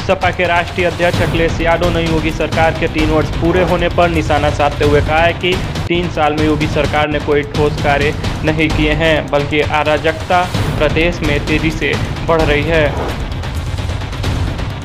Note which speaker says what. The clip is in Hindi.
Speaker 1: सपा के राष्ट्रीय अध्यक्ष अखिलेश यादव ने योगी सरकार के 3 वर्ष पूरे होने पर निशाना साधते हुए कहा है कि 3 साल में योगी सरकार ने कोई ठोस कार्य नहीं किए हैं, बल्कि अराजकता प्रदेश में तेजी से बढ़ रही है।